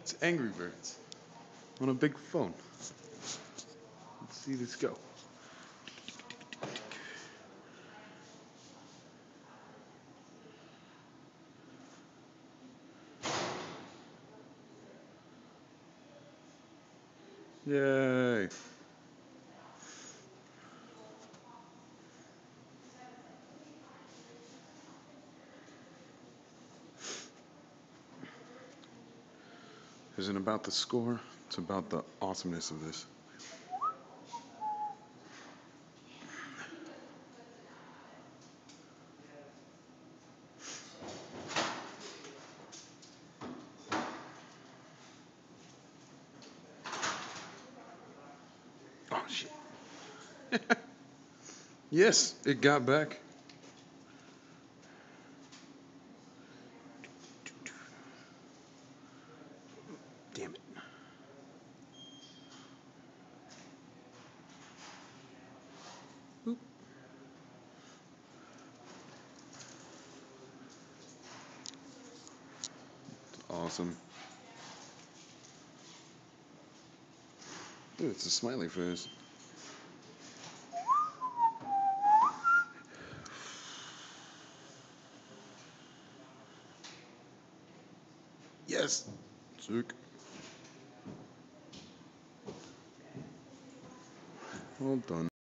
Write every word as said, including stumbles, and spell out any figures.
It's Angry Birds on a big phone. Let's see this go. Yay! Isn't about the score, it's about the awesomeness of this. Oh shit. Yes, it got back. Damn it. Oop. Awesome. Ooh, it's a smiley face. Yes. Sick. Well done.